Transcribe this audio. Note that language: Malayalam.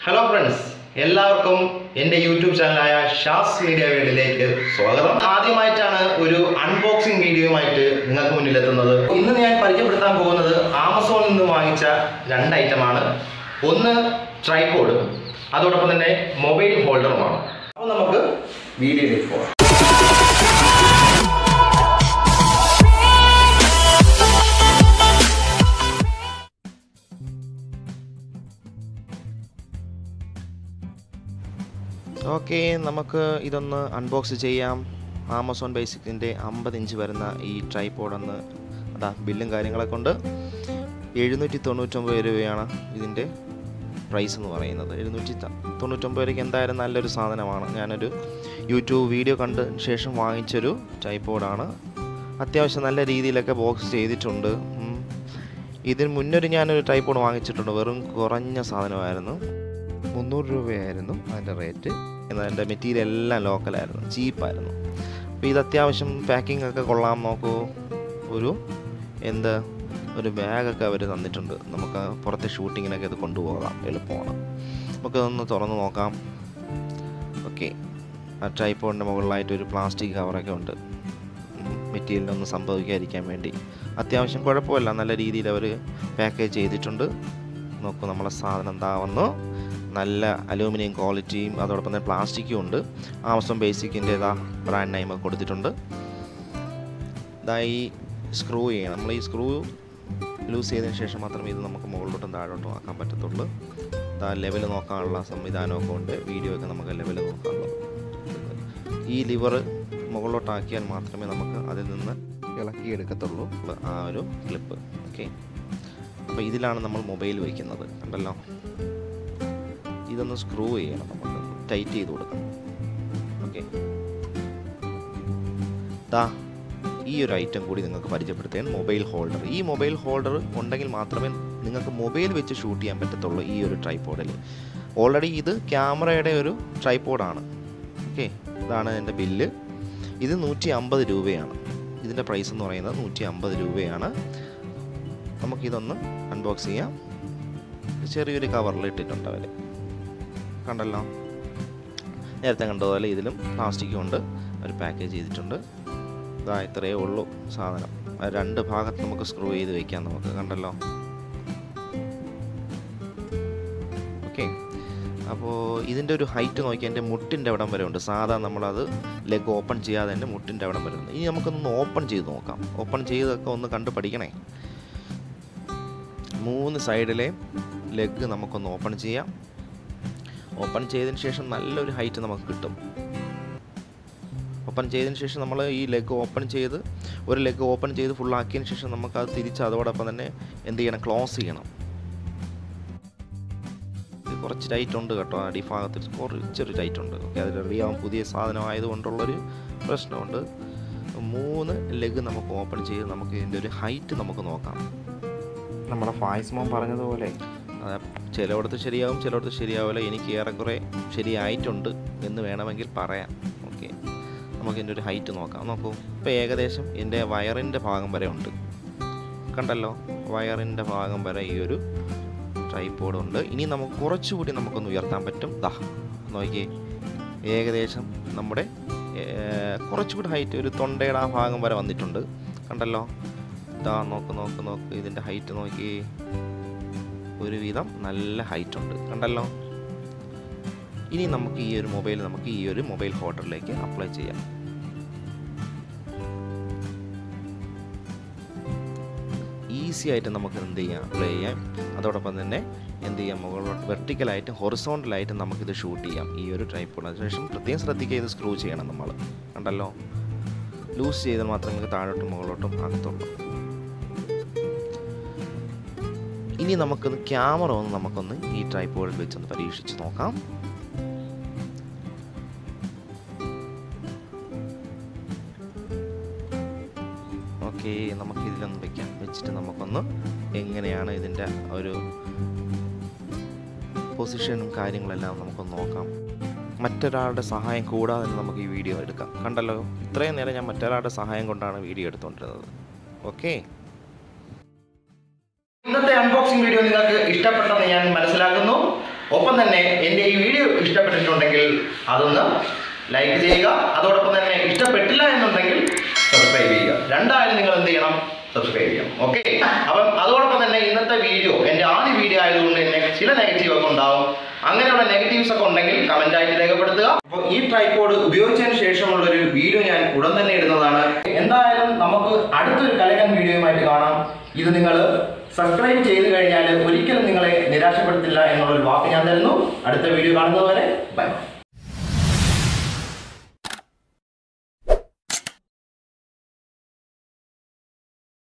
ഹലോ ഫ്രണ്ട്സ്, എല്ലാവർക്കും എൻ്റെ യൂട്യൂബ് ചാനലായ ഷാസ് മീഡിയ വേൾഡിലേക്ക് സ്വാഗതം. ആദ്യമായിട്ടാണ് ഒരു അൺബോക്സിംഗ് വീഡിയോയുമായിട്ട് നിങ്ങൾക്ക് മുന്നിലെത്തുന്നത്. ഇന്ന് ഞാൻ പരിചയപ്പെടുത്താൻ പോകുന്നത് ആമസോണിൽ നിന്ന് വാങ്ങിച്ച രണ്ട് ഐറ്റമാണ്. ഒന്ന് ട്രൈപോഡ്, അതോടൊപ്പം തന്നെ മൊബൈൽ ഹോൾഡറുമാണ്. അപ്പോൾ നമുക്ക് വീഡിയോയിലേക്ക് പോകാം. ഓക്കെ, നമുക്ക് ഇതൊന്ന് അൺബോക്സ് ചെയ്യാം. ആമസോൺ ബേസിക്കിൻ്റെ 50 ഇഞ്ച് വരുന്ന ഈ ട്രൈപോഡൊന്ന് ബില്ലും കാര്യങ്ങളൊക്കെ ഉണ്ട്. 799 രൂപയാണ് ഇതിൻ്റെ പ്രൈസ് എന്ന് പറയുന്നത്. 799 രൂപയ്ക്ക് എന്തായാലും നല്ലൊരു സാധനമാണ്. ഞാനൊരു യൂട്യൂബ് വീഡിയോ കണ്ട ശേഷം വാങ്ങിച്ചൊരു ട്രൈപോഡാണ്. അത്യാവശ്യം നല്ല രീതിയിലൊക്കെ ബോക്സ് ചെയ്തിട്ടുണ്ട്. ഇതിന് മുന്നൊരു ഞാനൊരു ട്രൈപോഡ് വാങ്ങിച്ചിട്ടുണ്ട്. വെറും കുറഞ്ഞ സാധനമായിരുന്നു, 300 രൂപയായിരുന്നു അതിൻ്റെ റേറ്റ്. എന്നാൽ എൻ്റെ മെറ്റീരിയൽ എല്ലാം ലോക്കലായിരുന്നു, ചീപ്പായിരുന്നു. അപ്പോൾ ഇത് അത്യാവശ്യം പാക്കിംഗ് ഒക്കെ കൊള്ളാം. നോക്കൂ, ഒരു ബാഗൊക്കെ അവർ തന്നിട്ടുണ്ട്. നമുക്ക് പുറത്തെ ഷൂട്ടിങ്ങിനൊക്കെ ഇത് കൊണ്ടുപോകാം, എളുപ്പമാണ്. നമുക്കിതൊന്ന് തുറന്ന് നോക്കാം. ഓക്കെ, ആ ട്രൈപോഡിൻ്റെ മുകളിലായിട്ട് ഒരു പ്ലാസ്റ്റിക് കവറൊക്കെ ഉണ്ട്, മെറ്റീരിയലൊന്നും സംഭവിക്കാതിരിക്കാൻ വേണ്ടി. അത്യാവശ്യം കുഴപ്പമില്ല, നല്ല രീതിയിൽ അവർ പാക്കേജ് ചെയ്തിട്ടുണ്ട്. നോക്കൂ, നമ്മളെ സാധനം എന്താവുന്നു. നല്ല അലൂമിനിയം ക്വാളിറ്റിയും അതോടൊപ്പം തന്നെ പ്ലാസ്റ്റിക്കും ഉണ്ട്. ആമസോൺ ബേസിക്കിൻ്റെ ബ്രാൻഡ് നെയിം കൊടുത്തിട്ടുണ്ട്. ഈ സ്ക്രൂ ചെയ്യണം. നമ്മൾ ഈ സ്ക്രൂ ലൂസ് ചെയ്തതിന് ശേഷം മാത്രമേ ഇത് നമുക്ക് മുകളിലോട്ടും താഴോട്ടും ആക്കാൻ പറ്റത്തുള്ളൂ. ലെവൽ നോക്കാനുള്ള സംവിധാനമൊക്കെ ഉണ്ട്. വീഡിയോ ഒക്കെ നമുക്ക് ലെവൽ നോക്കാനുള്ളത്. ഈ ലിവർ മുകളിലോട്ടാക്കിയാൽ മാത്രമേ നമുക്ക് അതിൽ നിന്ന് ഇളക്കിയെടുക്കത്തുള്ളൂ ആ ഒരു ക്ലിപ്പ്. ഓക്കെ, അപ്പോൾ ഇതിലാണ് നമ്മൾ മൊബൈൽ വയ്ക്കുന്നത്. കണ്ടല്ലോ, ഇതൊന്ന് സ്ക്രൂ ചെയ്യണം, നമുക്ക് ടൈറ്റ് ചെയ്ത് കൊടുക്കണം. ഓക്കെ, ഈ ഒരു ഐറ്റം കൂടി നിങ്ങൾക്ക് പരിചയപ്പെടുത്തുകയാണ്, മൊബൈൽ ഹോൾഡർ. ഈ മൊബൈൽ ഹോൾഡർ ഉണ്ടെങ്കിൽ മാത്രമേ നിങ്ങൾക്ക് മൊബൈൽ വെച്ച് ഷൂട്ട് ചെയ്യാൻ പറ്റത്തുള്ളൂ ഈ ഒരു ട്രൈപോഡിൽ. ഓൾറെഡി ഇത് ക്യാമറയുടെ ഒരു ട്രൈപോഡാണ്. ഓക്കെ, ഇതാണ് എൻ്റെ ബില്ല്. ഇത് 150 രൂപയാണ്. ഇതിൻ്റെ പ്രൈസ് എന്ന് പറയുന്നത് 150 രൂപയാണ്. നമുക്കിതൊന്ന് അൺബോക്സ് ചെയ്യാം. ചെറിയൊരു കവറിൽ ഇട്ടിട്ടുണ്ട് അവർ, കണ്ടല്ലോ. നേരത്തെ കണ്ടതുപോലെ ഇതിലും പ്ലാസ്റ്റിക്കും ഉണ്ട്, ഒരു പാക്കേജ് ചെയ്തിട്ടുണ്ട്. ഇത്രയേ ഉള്ളൂ സാധനം. രണ്ട് ഭാഗത്ത് നമുക്ക് സ്ക്രൂ ചെയ്ത് വയ്ക്കാം നമുക്ക്, കണ്ടല്ലോ. ഓക്കെ, അപ്പോൾ ഇതിൻ്റെ ഒരു ഹൈറ്റ് നോക്കിയാൽ എൻ്റെ മുട്ടിൻ്റെ അവിടം വരെ ഉണ്ട്. സാധാരണ നമ്മളത് ലെഗ് ഓപ്പൺ ചെയ്യാതെ തന്നെ മുട്ടിൻ്റെ അവിടം വരെ ഉണ്ട്. ഇനി നമുക്കൊന്ന് ഓപ്പൺ ചെയ്ത് നോക്കാം. ഓപ്പൺ ചെയ്തൊക്കെ ഒന്ന് കണ്ട് പഠിക്കണേ. 3 സൈഡിലെ ലെഗ് നമുക്കൊന്ന് ഓപ്പൺ ചെയ്യാം. ഓപ്പൺ ചെയ്തതിന് ശേഷം നല്ലൊരു ഹൈറ്റ് നമുക്ക് കിട്ടും. ഓപ്പൺ ചെയ്തതിന് ശേഷം നമ്മൾ ഈ ലെഗ് ഓപ്പൺ ചെയ്ത് ഒരു ലെഗ് ഓപ്പൺ ചെയ്ത് ഫുള്ളാക്കിയതിന് ശേഷം നമുക്കത് തിരിച്ച് അതോടൊപ്പം തന്നെ എന്ത് ചെയ്യണം, ക്ലോസ് ചെയ്യണം. ഇത് കുറച്ച് ടൈറ്റ് ഉണ്ട് കേട്ടോ, അടിഭാഗത്ത് കുറച്ചൊരു ടൈറ്റ് ഉണ്ട്. ഓക്കെ, അത് അറിയാം, പുതിയ സാധനമായതുകൊണ്ടുള്ളൊരു പ്രശ്നമുണ്ട്. 3 ലെഗ് നമുക്ക് ഓപ്പൺ ചെയ്ത് നമുക്ക് ഇതിൻ്റെ ഒരു ഹൈറ്റ് നമുക്ക് നോക്കാം. നമ്മുടെ ഫായിസ് മോൻ പറഞ്ഞതുപോലെ ചിലയിടത്ത് ശരിയാവും, ചിലയിടത്ത് ശരിയാവില്ല. എനിക്ക് ഏറെക്കുറെ ശരിയായിട്ടുണ്ട് എന്ന് വേണമെങ്കിൽ പറയാം. ഓക്കെ, നമുക്കിതിൻ്റെ ഒരു ഹൈറ്റ് നോക്കാം. നോക്കൂ, ഇപ്പോൾ ഏകദേശം എൻ്റെ വയറിൻ്റെ ഭാഗം വരെ ഉണ്ട്. കണ്ടല്ലോ, വയറിൻ്റെ ഭാഗം വരെ ഈ ഒരു ട്രൈപോഡ് ഉണ്ട്. ഇനി നമുക്ക് കുറച്ചുകൂടി നമുക്കൊന്ന് ഉയർത്താൻ പറ്റും. നോക്കിയേ, ഏകദേശം നമ്മുടെ കുറച്ചുകൂടി ഹൈറ്റ്, ഒരു തൊണ്ടയുടെ ആ ഭാഗം വരെ വന്നിട്ടുണ്ട്. കണ്ടല്ലോ, നോക്ക് ഇതിൻ്റെ ഹൈറ്റ് നോക്കി, ഒരുവിധം നല്ല ഹൈറ്റ് ഉണ്ട്. കണ്ടല്ലോ. ഇനി നമുക്ക് ഈ ഒരു മൊബൈൽ മൊബൈൽ ഹോൾഡറിലേക്ക് അപ്ലൈ ചെയ്യാം. ഈസി ആയിട്ട് നമുക്ക് എന്ത് ചെയ്യാം, അപ്ലൈ ചെയ്യാം. അതോടൊപ്പം തന്നെ എന്ത് ചെയ്യാം, മുകളിലോട്ട് വെർട്ടിക്കലായിട്ടും ഹൊറിസോണ്ടലായിട്ടും നമുക്കിത് ഷൂട്ട് ചെയ്യാം ഈ ഒരു ട്രൈപോഡ്. അതിനുശേഷം പ്രത്യേകം ശ്രദ്ധിക്കുക, ഇത് സ്ക്രൂ ചെയ്യണം നമ്മൾ. കണ്ടല്ലോ, ലൂസ് ചെയ്താൽ മാത്രമേ നമുക്ക് താഴോട്ടും മുകളിലോട്ടും ആകത്തുള്ളൂ. ഇനി നമുക്കൊന്ന് ക്യാമറ നമുക്കൊന്ന് ഈ ട്രൈപോഡിൽ വെച്ചൊന്ന് പരീക്ഷിച്ച് നോക്കാം. ഓക്കെ, നമുക്കിതിലൊന്ന് വെച്ചിട്ട് നമുക്കൊന്ന് എങ്ങനെയാണ് ഇതിൻ്റെ ഒരു പൊസിഷനും കാര്യങ്ങളെല്ലാം നമുക്കൊന്ന് നോക്കാം. മറ്റൊരാളുടെ സഹായം കൂടാതെ നമുക്ക് ഈ വീഡിയോ എടുക്കാം. കണ്ടല്ലോ, ഇത്രയും നേരം ഞാൻ മറ്റൊരാളുടെ സഹായം കൊണ്ടാണ് വീഡിയോ എടുത്തുകൊണ്ടിരുന്നത്. ഓക്കെ, ഇന്നത്തെ അൺബോക്സിംഗ് വീഡിയോ നിങ്ങൾക്ക് ഇഷ്ടപ്പെട്ടെന്ന് ഞാൻ മനസ്സിലാക്കുന്നു. ഒപ്പം തന്നെ എൻ്റെ ഈ വീഡിയോ ഇഷ്ടപ്പെട്ടിട്ടുണ്ടെങ്കിൽ അതൊന്ന് ലൈക്ക് ചെയ്യുക. അതോടൊപ്പം തന്നെ ഇഷ്ടപ്പെട്ടില്ല എന്നുണ്ടെങ്കിൽ സബ്സ്ക്രൈബ് ചെയ്യുക. രണ്ടായാലും നിങ്ങൾ എന്ത് ചെയ്യണം? സബ്സ്ക്രൈബ് ചെയ്യണം. ഓക്കെ. അപ്പം അതോടൊപ്പം തന്നെ ഇന്നത്തെ വീഡിയോ എൻ്റെ ആദ്യ വീഡിയോ ആയതുകൊണ്ട് തന്നെ ചില നെഗറ്റീവ് ഒക്കെ ഉണ്ടാവും. അങ്ങനെയുള്ള നെഗറ്റീവ്സ് ഒക്കെ ഉണ്ടെങ്കിൽ കമന്റ് ആയിട്ട് രേഖപ്പെടുത്തുക. അപ്പോൾ ഈ ട്രൈപോഡ് ഉപയോഗിച്ചതിന് ശേഷമുള്ള ഒരു വീഡിയോ ഞാൻ ഉടൻ തന്നെ ഇടുന്നതാണ്. എന്തായാലും നമുക്ക് അടുത്തൊരു കലക്കൻ വീഡിയോയുമായിട്ട് കാണാം. ഇത് നിങ്ങൾ സബ്സ്ക്രൈബ് ചെയ്ത് കഴിഞ്ഞാൽ ഒരിക്കലും നിങ്ങളെ നിരാശപ്പെടുത്തില്ല എന്നുള്ളൊരു വാക്ക് ഞാൻ തരുന്നു. അടുത്ത വീഡിയോ കാണുന്നതുവരെ ബൈ.